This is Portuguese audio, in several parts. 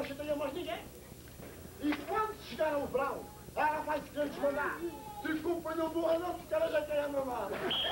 chateia mais ninguém. E quando chegar ao verão, ela vai se querer desmandar. Desculpa, não vou não, porque ela já tem a mamar.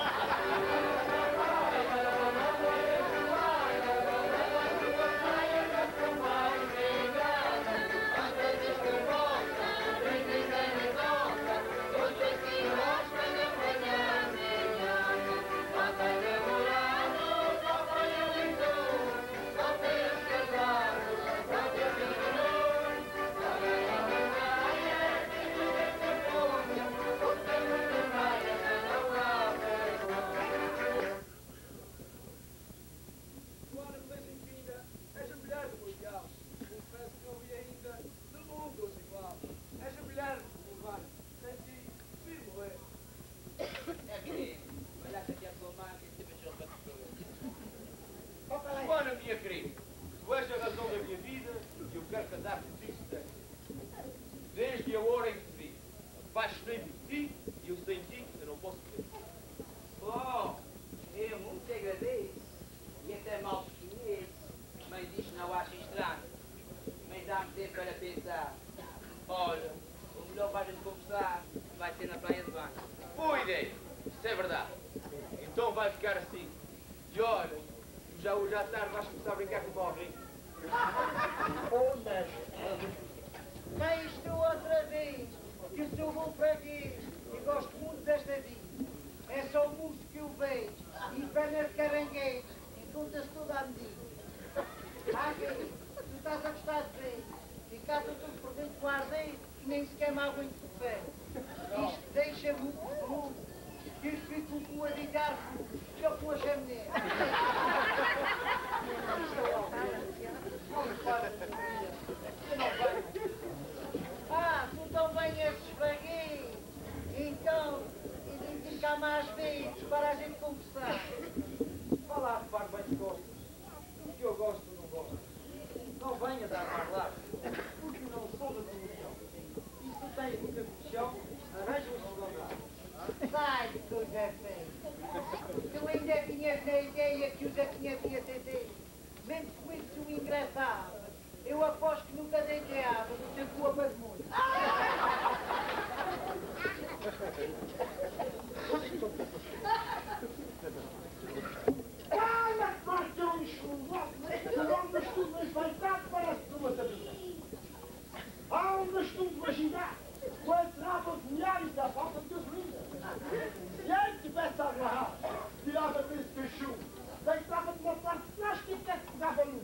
Minha querida, tu és a razão da minha vida e eu quero casar contigo sempre. Desde a hora em que te vi, apaixonei de ti e eu sem ti eu não posso ver. Oh, eu muito agradeço e até mal conheço, mas isto não acho estranho. Mas dá-me tempo para pensar. Olha, o melhor para a gente conversar vai ser na praia de banho. Boa ideia, isso é verdade. Então vai ficar assim. E olha, já hoje à tarde vais começar a brincar com o Paulinho. Oh, mestre. Cá estou outra vez, que eu sou bom para ti e gosto muito desta vida. É só o moço que eu vejo e pernas de caranguejo e conta-se toda a medida. Ah, filho, tu estás a gostar de ver e cá estou tudo por dentro com arder e nem sequer me aguento de pé. Isto deixa-me muito. Que fico com a ditar que eu com a chaminé. Ah, tu também és esfraguei. Então, e cá mais vezes para a gente conversar. Vá lá, repare bem se gosto. O que eu gosto, não gosto. Não venha dar mais lá, porque não sou da tua opinião. E se tu tens muita paixão, arranja um segundo andar. Sai de coisa feia. Tu ainda tinhas na ideia que o Zé tinha TT. Mesmo comigo tu engraçado. Eu aposto que nunca deitei água no teu cu a muito. Olha que vai ter um escuro. Onde tu me enfeitado parece uma sabina. Onde tu me imaginar. Com a trapa de milhares da falta de gasolina. E aí tivesse a agarrar, tirava desse peixão, deitava de uma parte de trás que até que pegava num.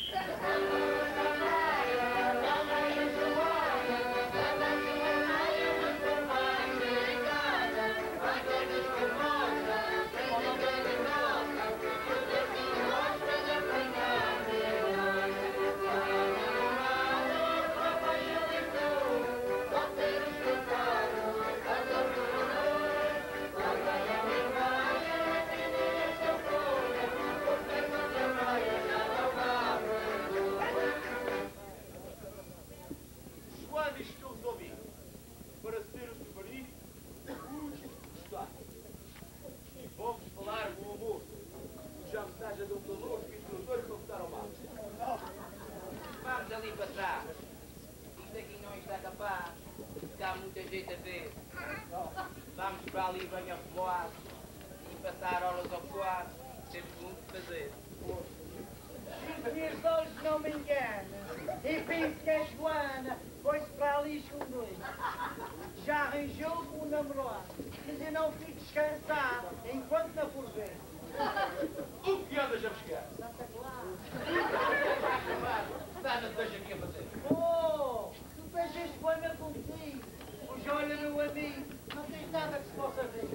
Vamos ali para trás. Isto aqui não está capaz. Está muita gente a ver. Vamos para ali bem arreboados e passar horas ocupadas. Temos muito que fazer. Se os meus olhos não me enganam, e penso que a Joana foi-se para ali esconder. Já arranjou um namorado, mas eu não fui descansar enquanto não for ver. O que andas a buscar? Santa Clara. Nada te deixa aqui a fazer. Oh, tu tens a Joana contigo. Pois olha, meu amigo, não tens nada que se possa ver.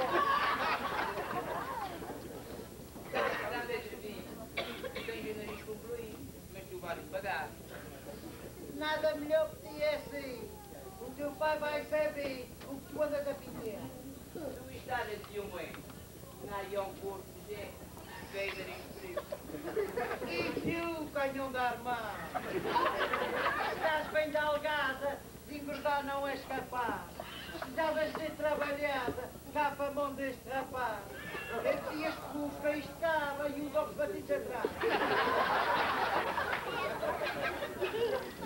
Não deixa vir. Tu tens o nariz comprido, mas tu vais pagar. Nada melhor que ti é assim. O teu pai vai saber o que tu andas a pintar. Tu estás a ciumento. Não há um corpo de gente. Veio nariz frio. E tu, canhão de armar? Estás bem dalgada, de engordar não és capaz. Precisavas ser trabalhada, cá para a mão deste rapaz. Dias que os cães de cava e os ovos batidos atrás.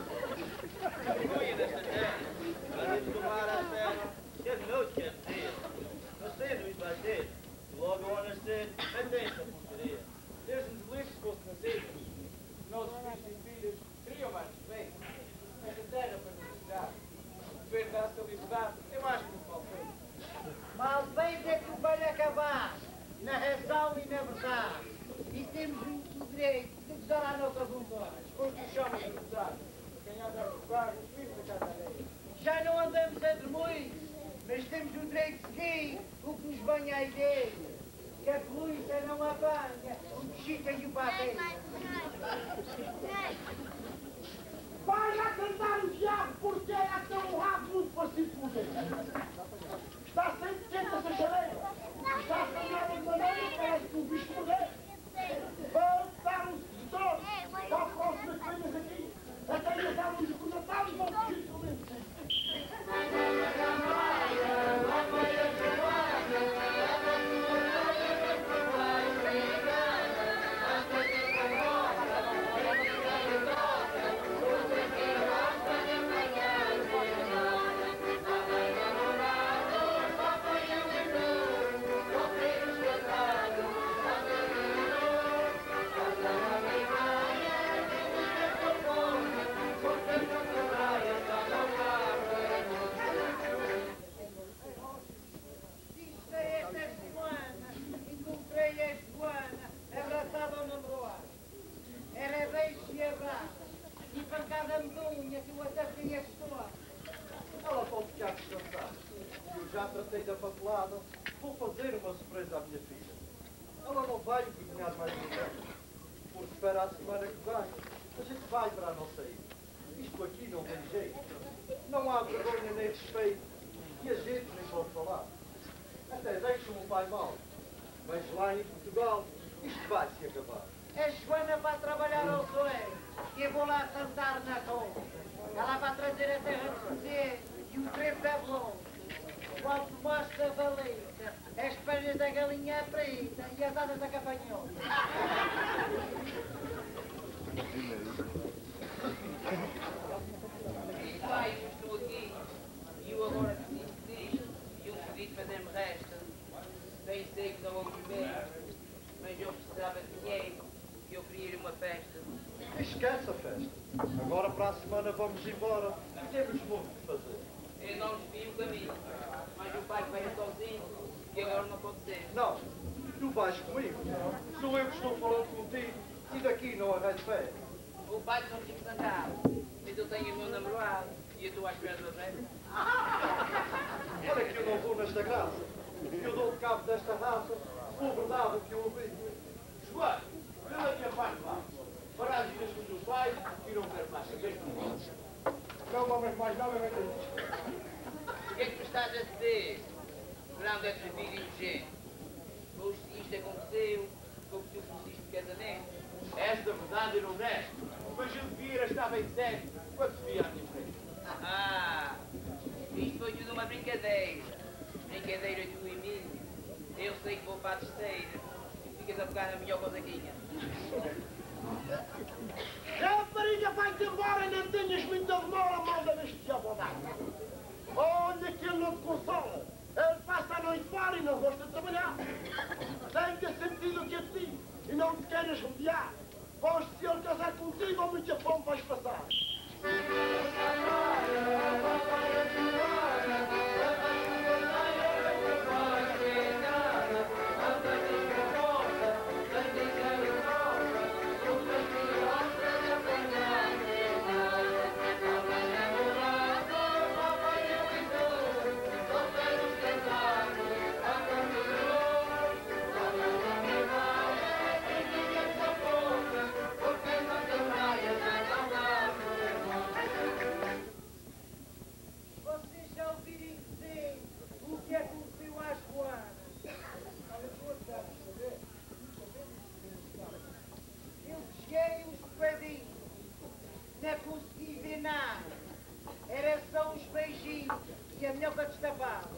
muito direito de gozar à nossa vontade. Depois nos chamas de gozar. Quem anda a tocar, os filhos da casa dele. Já não andamos entre moinhos, mas temos o direito de seguir o que nos banha a ideia. Que a polícia não apanha o Chica e o Padeiro. Vai lá cantar o diabo porque é tão rabo muito parecido com o dele. Está sempre quente essa chareira. Está a caminhar de maneira, parece que o bicho morreu. Vai dar um setor para a próxima que venhas aqui. Até lhe dar um documentário e vão fugir pelo menos. Ela pode ficar descansada. Eu já tratei da papelada. Vou fazer uma surpresa à minha filha. Ela não vai cozinhar mais ninguém. Porque para a semana que vem, a gente vai para a nossa ilha. Isto aqui não tem jeito. Não há vergonha nem respeito. E a gente nem pode falar. Até deixa o meu pai mal. Mas lá em Portugal, isto vai se acabar. A Joana vai trabalhar ao sonho e eu vou lá cantar na conta. Ela vai trazer a terra de José e o trevo da blonde. O alto macho da valeta, as pernas da galinha preta e as asas da capanhola. Pai, eu estou aqui e eu agora preciso disto e um pedido fazer-me resta. Bem sei que não vou comer, mas eu precisava de dinheiro e eu queria ir a uma festa. Esquece a festa. Agora para a semana vamos embora. Temos muito que fazer. Eu não desvio o caminho, mas o pai vai sozinho e agora não pode ser. Não, tu vais comigo. Sou eu que estou falando contigo e daqui não arranjo fé. O pai não fica zangado, mas eu tenho o meu namorado e eu estou à espera da festa. Olha que eu não vou nesta graça. Eu dou de cabo desta raça, por verdade o que eu ouvi. João, pela minha parte, vá. Para as vidas com os teus pais e não quero mais saber de nós. Não mamas mais nada, vai ter isto. O que é que me estás a dizer? Grande atrevido e nojento. Pois se isto aconteceu, foi porque tu conheciste de casamento. Esta verdade eu não nego, mas eu devia estar bem sério quando se via à minha frente. Ah, isto foi tudo uma brincadeira. Brincadeira tu e mim. Eu sei que vou para a terceira e ficas a pegar na minha casaquinha. A rapariga vai-te embora e não tenhas muita demora, malda neste diabo d'água. Olha que ele não te consola. Ele passa a noite fora e não gosta de trabalhar. Tenha sentido o que eu te digo e não te queiras rodear. Pois se ele casar contigo, ou muita fome vais passar. Vocês já ouviram dizer o que aconteceu às Joanas? Eu cheguei os pedinhos, não consegui ver nada. Era só uns beijinhos e a minhoca destapada.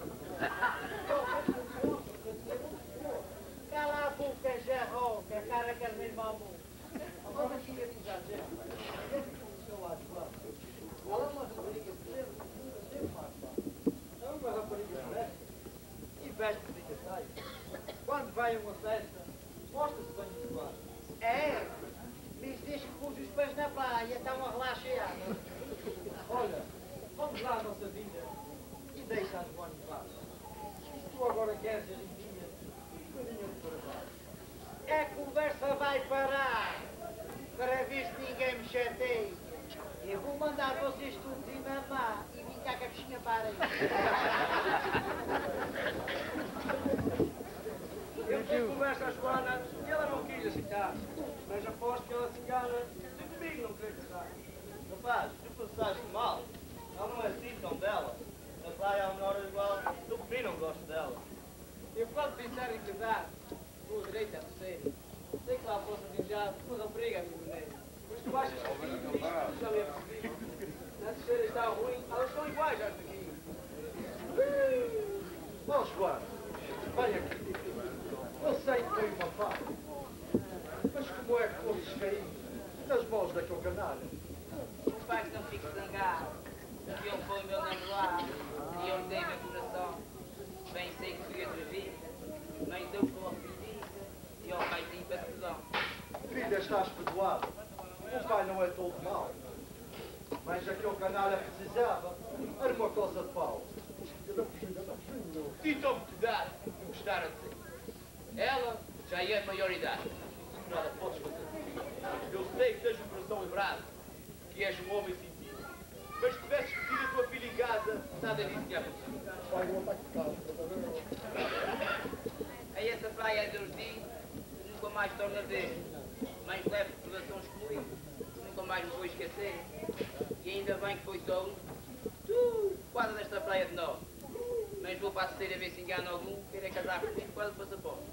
Cala a boca, jarroca, cara carneiro maluco. Agora queria dizer, gente, o que é que aconteceu lá de lá? Ela é uma rapariga sempre mais fácil. É uma rapariga honesta e veste-se de saia. Quando vai a uma festa, mostra-se bem educado. É, mas desde que pus os pés na praia, estão a relaxar. Olha, vamos lá à nossa vida e deixa as boas em paz. Se tu agora queres a limpinha, caminha de para baixo. a conversa vai parar, para ver se ninguém me chateia. Eu vou mandar vocês todos ir mamar e vim cá com a bichinha para aí. Eu fui conversa à Joana e ela não quis aceitar. Mas aposto que ela se engana se comigo não querer casar. Rapaz, tu pensaste mal. Ela não é assim tão bela. Na praia há menor igual. Eu prefiro não gosto dela. Eu quando pensar em casar, vou direito a terceiro. Sei que lá fosse arranjar uma rapariga a minha maneira. Mas tu achas que isto já me é possível? Na terceira está ruim, elas são iguais às daqui. Ó, Joana, vem aqui. Eu sei que foi uma falha. Mas como é que fomos cair nas mãos daquele canalha? Os pais não fiquem zangados. Se ele foi o meu namorado e eu lhe dei meu coração, bem sei que fui atrevido, nem deu com a pedida e ao paizinho para tesão. Filha, estás perdoado. O pai não é todo mau. Mas aquele canalha precisava. Era uma coisa de pau. E tome cuidado de gostar assim. Ela já é de maioridade. Nada podes fazer. Eu sei que tens o coração lembrado, que és um homem sentido. Mas se tivesses pedido a tua filha em casa, nada disso tinha acontecido. A essa praia Deus diz, nunca mais torna a ver. Mas leve recordações comigo, nunca mais me vou esquecer. E ainda bem que foi só um. Guarda desta praia de novo. Mas vou para a terceira ver se engano algum, querer casar comigo, guarda o passaporte.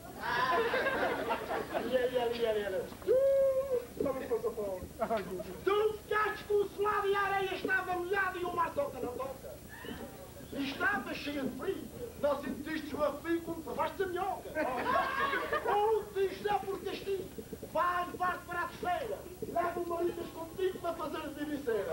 Tu ficaste com o solado e a areia estava molhada e o mar toca na boca. E estava cheia de frio. Não sentiste o frio como provaste a minhoca. Ou isto é por castigo. Vai levar-te para a terceira. Leva o marido contigo para fazer a diviseira.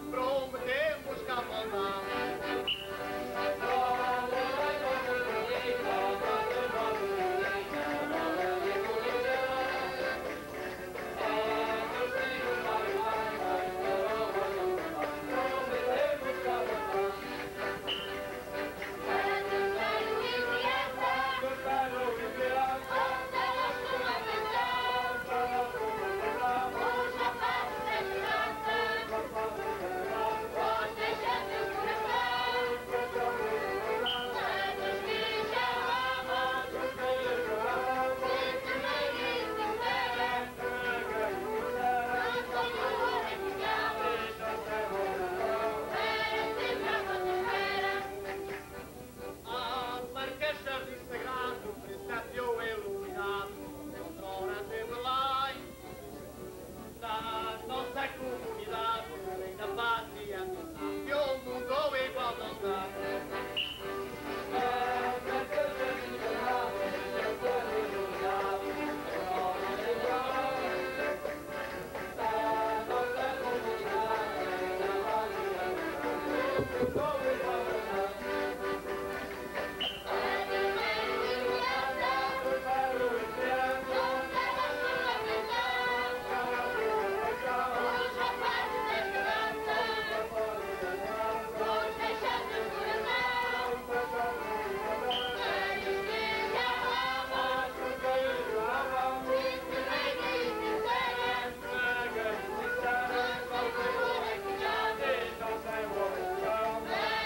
prometemos cá voltar. Thank you.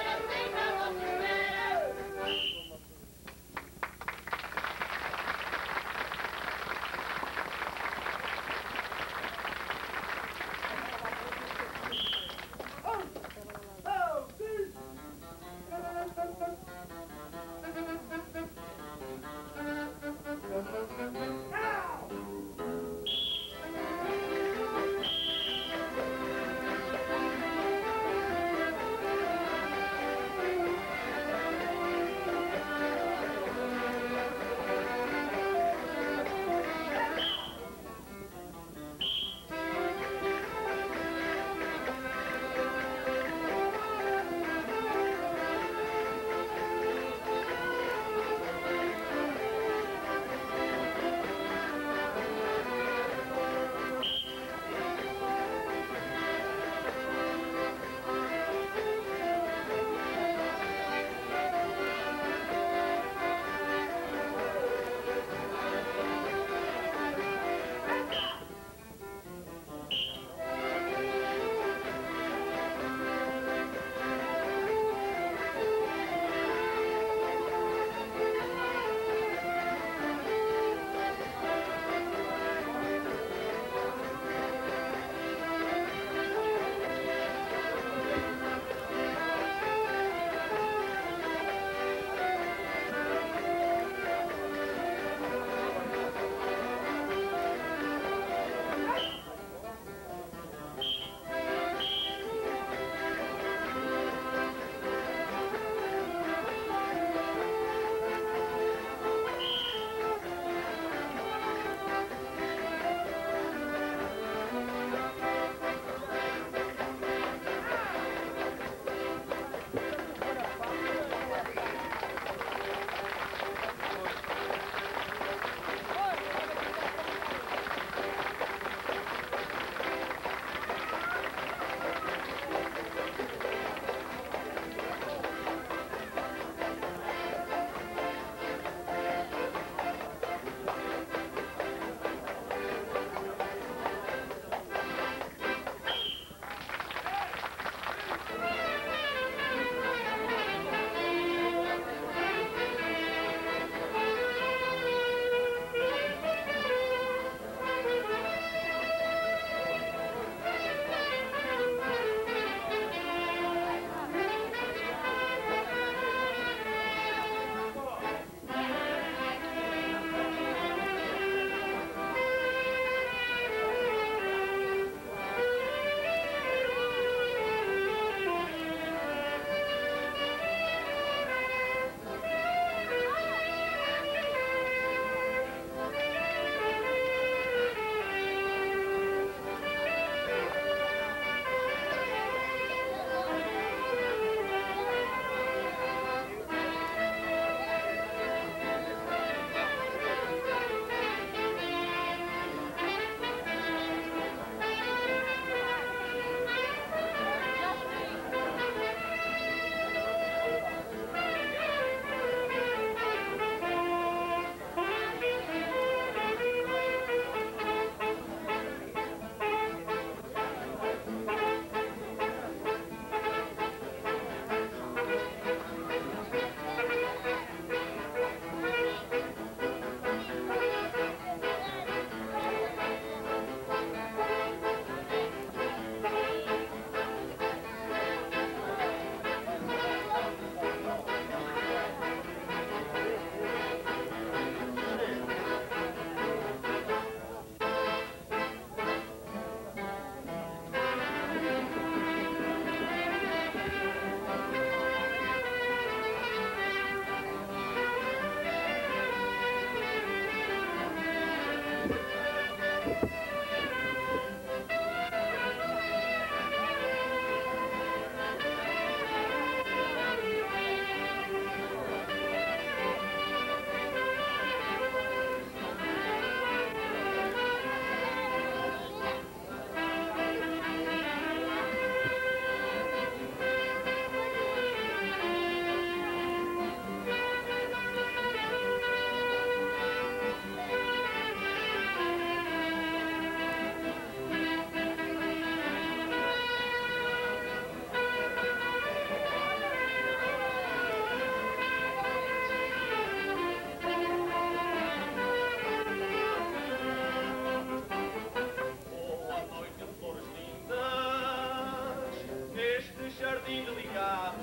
jardim delicado,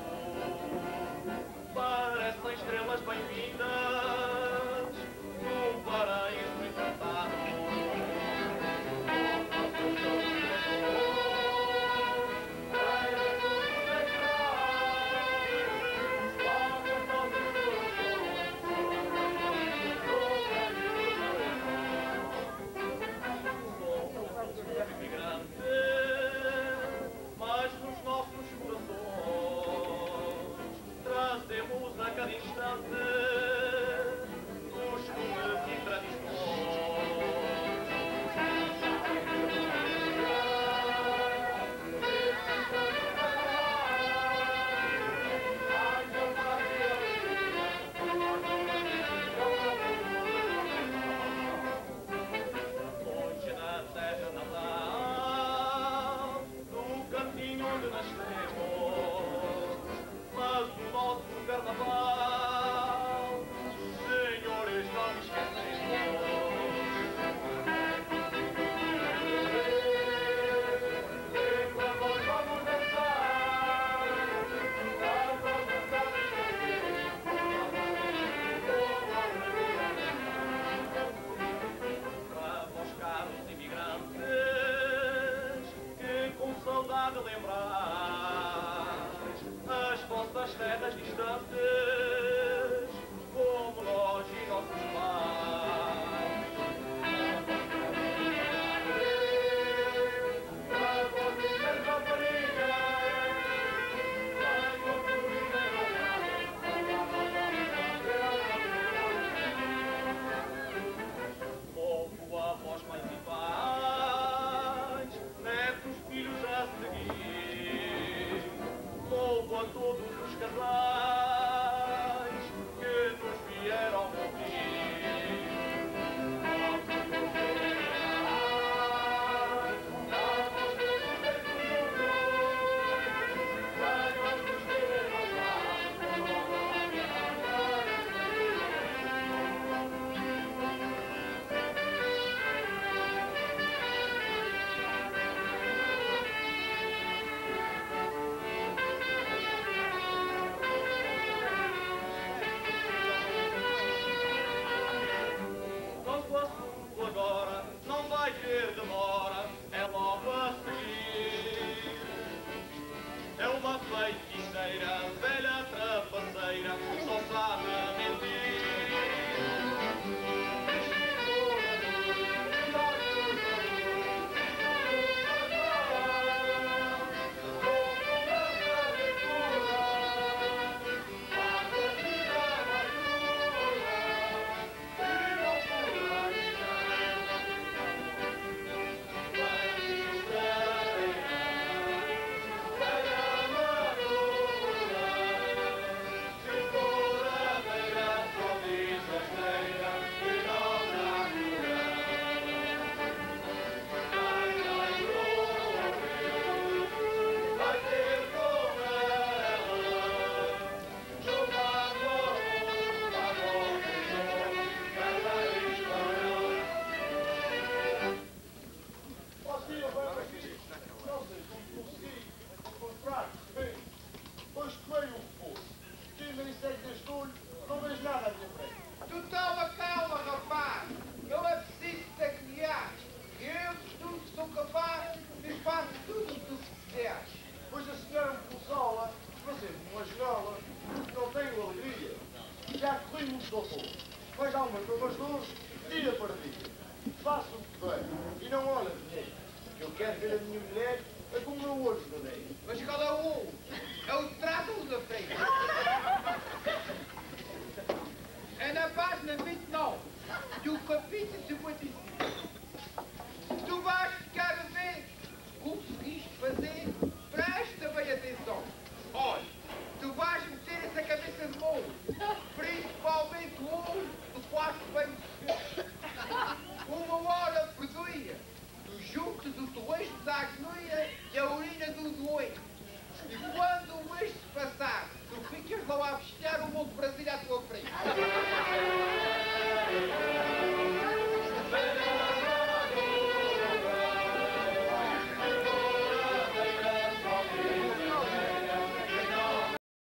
parecem estrelas bem-vindas num paraíso encantado. Mas nos nossos corações trazemos a cada instante costumes e tradições. Hoje na terra natal, no cantinho onde nascemos, mas o nosso carnaval, senhores, não esquecemos. E quando nós vamos dançar, vamos dançar para vós, caros imigrantes, que com saudade lembrais as vossas terras distantes, como nós e nossos pais. Para vocês, raparigas, venham por Louvo a vós, mães e pais, netos, filhos a seguir. Louvo a todos os casais que nos vieram ouvir. Quanto assunto agora não vai ter demora, é logo a seguir. É uma feiticeira, velha trapaceira, só sabe mentir. Tu toma calma, rapaz. Eu é preciso te criar. Eu costumo que sou capaz e faço tudo o que tu quiseres. Pois a senhora me consola, fazendo uma escola, porque não tenho alegria. Já corri muito doutor, mas há uma que eu gostoso, dia para dia. Faço o que bem e não olha dinheiro. Eu quero ver a minha mulher é com o meu olho no meio. Mas qual é o? É o trato da frente. É na página 29 do capítulo 56.